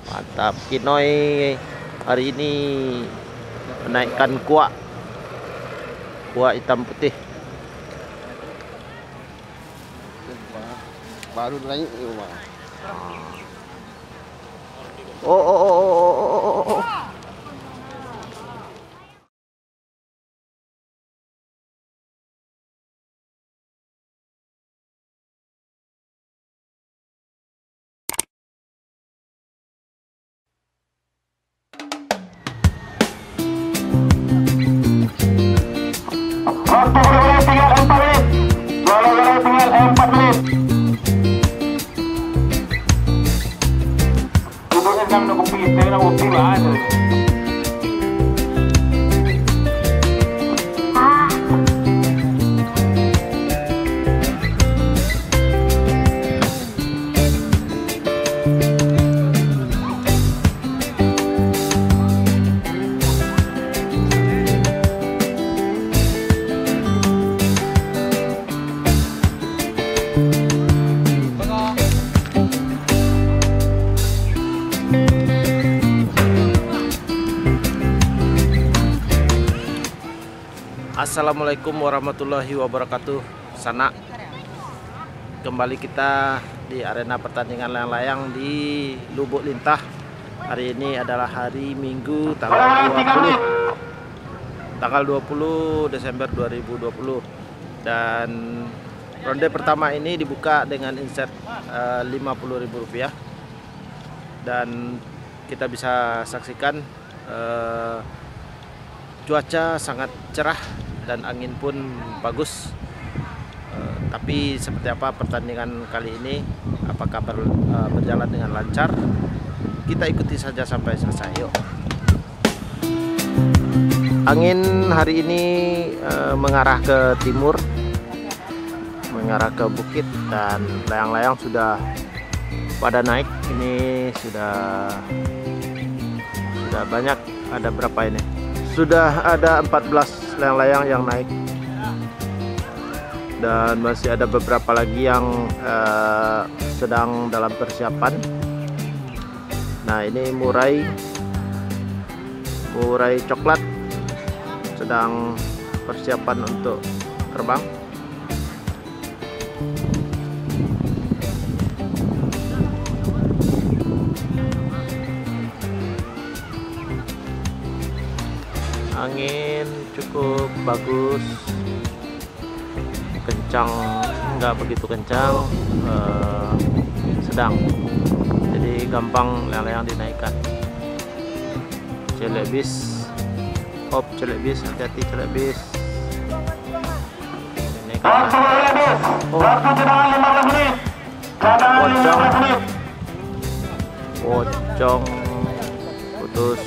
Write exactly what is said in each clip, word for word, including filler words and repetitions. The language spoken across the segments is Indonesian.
Mantap. Kinoy hari ini menaikkan kuah kuah hitam putih. Baru naik rumah. Oh oh oh oh oh oh oh. Waktu bermain tinggal empat menit. Bola-bola tinggal empat menit. Duduknya kan nak kopi, kita nak kopi lah. Assalamualaikum warahmatullahi wabarakatuh. Sana kembali kita di arena pertandingan layang-layang di Lubuk Lintah. Hari ini adalah hari Minggu tanggal dua puluh tanggal dua puluh Desember dua ribu dua puluh, dan ronde pertama ini dibuka dengan inset uh, lima puluh ribu rupiah, dan kita bisa saksikan uh, cuaca sangat cerah dan angin pun bagus. Uh, tapi seperti apa pertandingan kali ini, apakah ber, uh, berjalan dengan lancar? Kita ikuti saja sampai selesai. Yuk. Angin hari ini uh, mengarah ke timur, mengarah ke bukit, dan layang-layang sudah pada naik. Ini sudah sudah banyak. Ada berapa ini? Sudah ada empat belas layang-layang yang naik, dan masih ada beberapa lagi yang uh, sedang dalam persiapan. Nah, ini murai murai coklat sedang persiapan untuk terbang. Angin cukup bagus, kencang, nggak begitu kencang, eh, sedang, jadi gampang layang-layang dinaikkan. Celek bis, hop celek bis, hati-hati celek bis. Waktu habis. Waktu cadangan lima belas menit. Cadangan lima belas menit. Pocong putus.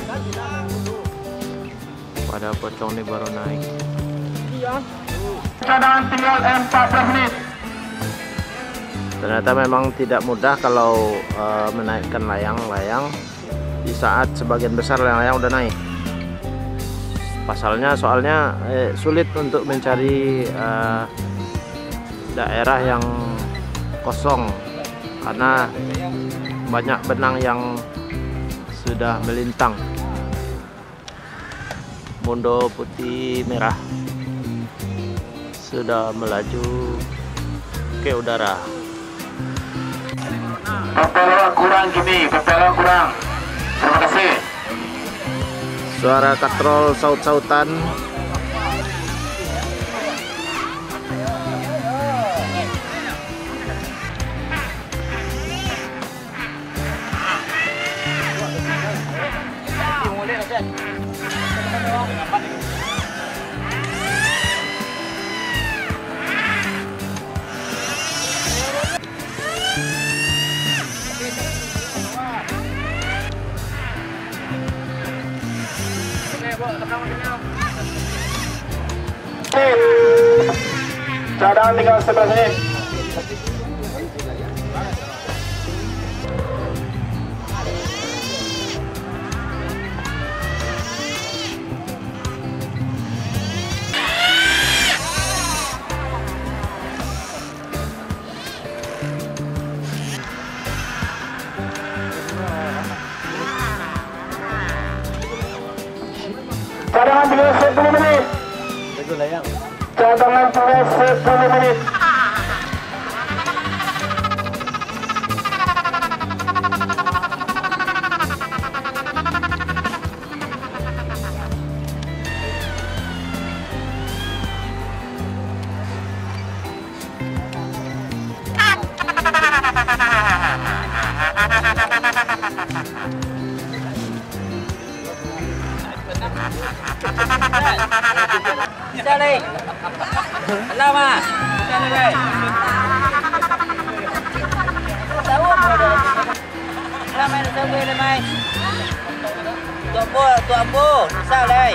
Pada pocong ini baru naik. Cadangan tinggal empat belas menit. Ternyata memang tidak mudah kalau uh, menaikkan layang-layang di saat sebagian besar layang-layang udah naik. Pasalnya soalnya eh, sulit untuk mencari uh, daerah yang kosong karena banyak benang yang sudah melintang. Mondo putih merah sudah melaju ke udara. Propeller kurang gini, propeller kurang. Terima kasih. Suara katrol saut-sautan. Cadangan tinggal sebelas menit. Cadangan tinggal sepuluh menit. Cadangan tinggal sepuluh menit. Bisa nih. Lama. Bisa nih. Tahu apa? Lama ini tahu ni mai. Tu apa? Tu apa? Bisa nih.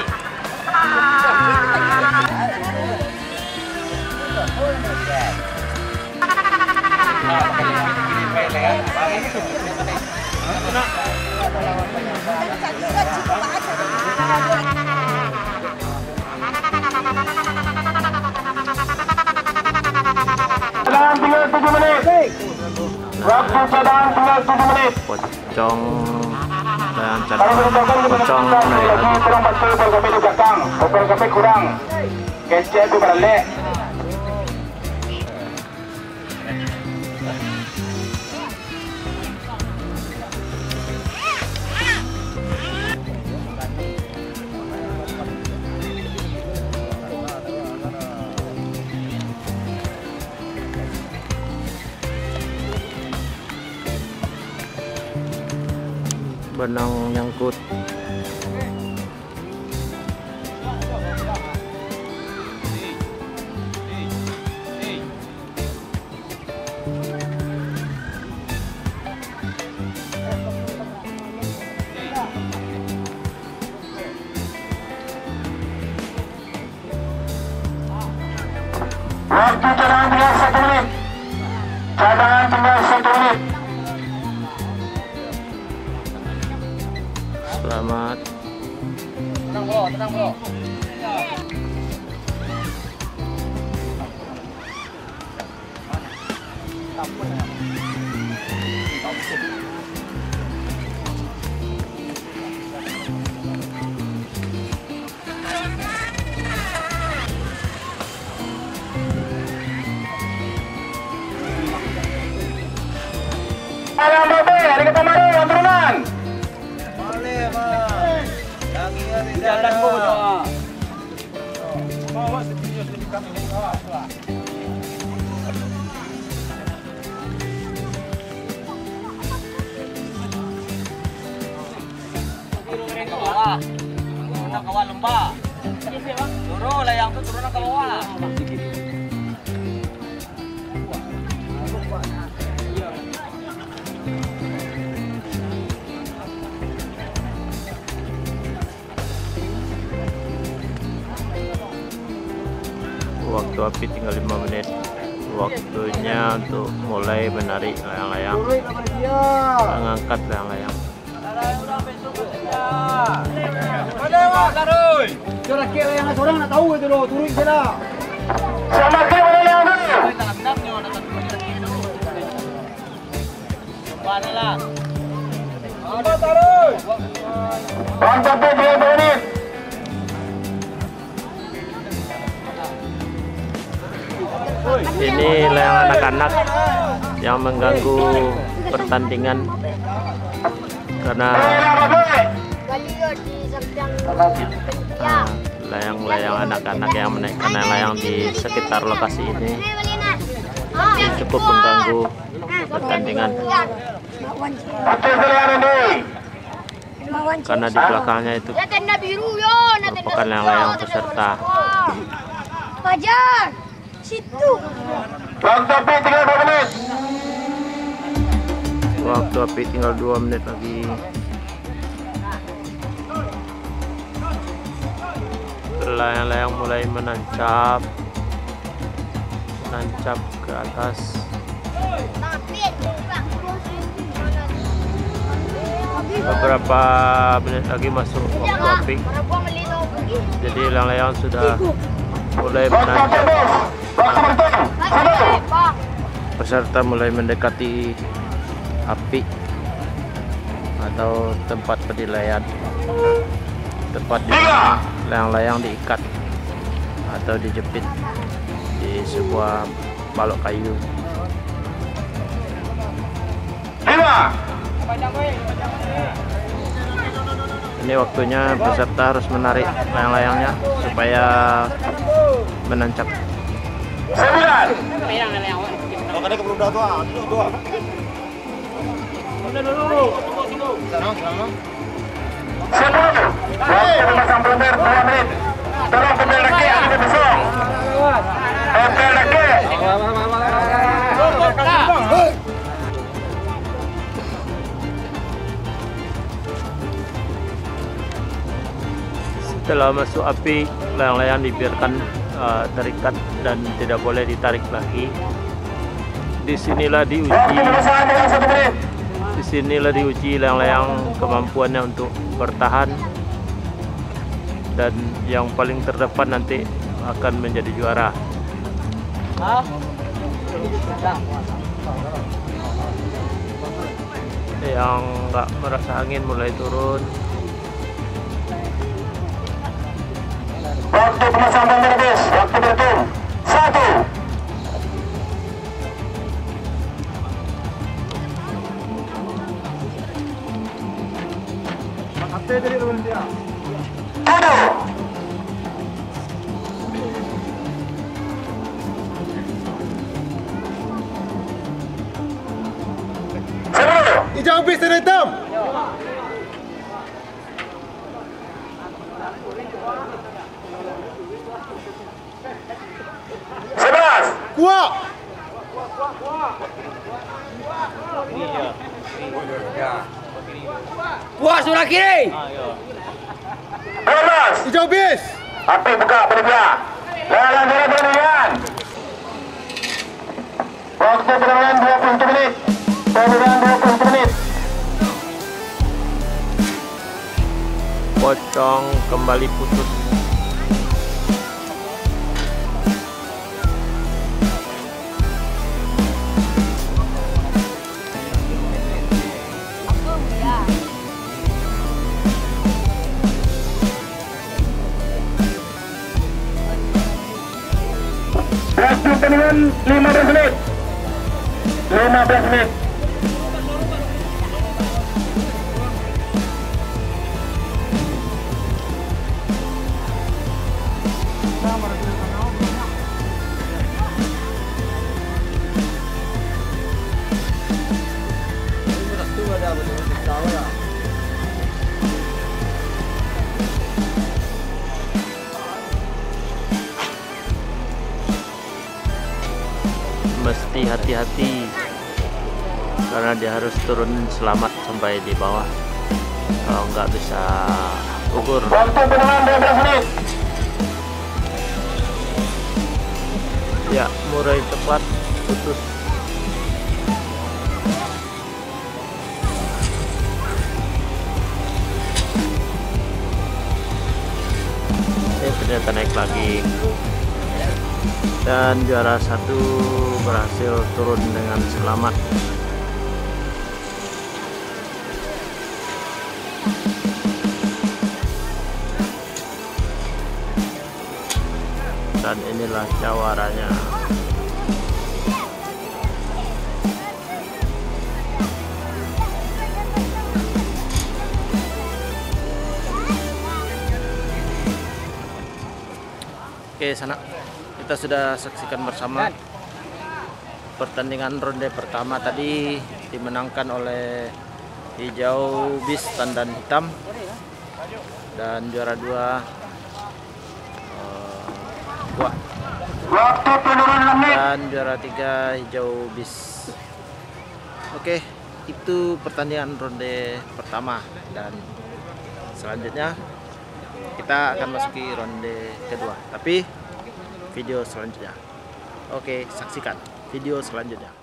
Cadangan tinggal tujuh menit. Waktu cadangan tinggal tujuh menit. Pocong dan Kalau cadangan berdekat pocong dengan naik lagi lagi. kurang bantu bor kami di belakang. Bor kami kurang. Kece itu balik. Benang nyangkut. Waktu cadangan tinggal satu menit. Cadangan tinggal satu menit. Selamat. Tenang bro, tenang bro. Alam babe, ada kata mari yang turunan. Jalan po ito. Turun na kawa lumba. Turun layang to turun na kawa. Waktu api tinggal lima menit. Waktunya untuk mulai menarik layang-layang, mengangkat layang-layang. Kira kira yang seorang nak tahu itu loh, turun sila. Selamat kali mana yang tu? Mana lah? Waktu api tiga puluh menit. Ini layang anak-anak yang mengganggu pertandingan karena ah, layang-layang anak-anak yang menaikkan layang di sekitar lokasi ini cukup mengganggu pertandingan karena di belakangnya itu merupakan layang-layang peserta. Fajar, situ. Waktu api tiga puluh menit. Waktu api tinggal dua menit lagi. Layang-layang mulai menancap, menancap ke atas. Beberapa menit lagi masuk waktu api. Jadi layang-layang sudah mulai Waktu menancap. habis. Waktu berhitung. Satu. Peserta mulai mendekati api atau tempat penilaian, tempat di mana layang-layang diikat atau dijepit di sebuah balok kayu. Lima. Ini waktunya peserta harus menarik layang-layangnya supaya menancap. Sembilan. Sepuluh. Waktu memasang blender dua menit. Tolong pembel lagi ada besok. Pembel lagi. Setelah masuk api, layang-layang dibiarkan uh, terikat dan tidak boleh ditarik lagi. Disinilah diuji, Waktu memasang dengan satu menit. disinilah diuji layang-layang kemampuannya untuk bertahan, dan yang paling terdepan nanti akan menjadi juara. Yang nggak merasa angin mulai turun. Waktu pemasang blender guys. Waktu berhitung. Satu. Tujuh. Sepuluh. Hijau bis dan hitam. Sebelas. Kuat. Puas sebelah kiri. Dua belas. Hijau bis. Api buka bergerak. Jalan jalan jalan. Waktu perjalanan dua puluh satu menit. Perjalanan dua puluh satu menit. Pocong kembali putus. Waktu perjalanan lima belas menit. lima belas menit. Mesti hati-hati karena dia harus turun selamat sampai di bawah, kalau nggak bisa gugur. Waktu perjalanan dua belas menit. Ya, mulai tepat putus. Eh, ternyata naik lagi. Dan juara satu berhasil turun dengan selamat. Dan inilah cawaranya. Oke, sana kita sudah saksikan bersama pertandingan ronde pertama tadi dimenangkan oleh hijau bis tandan hitam, dan juara dua uh, Wak, Waktu penurunan enam menit. dan juara tiga hijau bis. Oke, itu pertandingan ronde pertama, dan selanjutnya kita akan masuki ronde kedua, tapi video selanjutnya. Oke, saksikan video selanjutnya.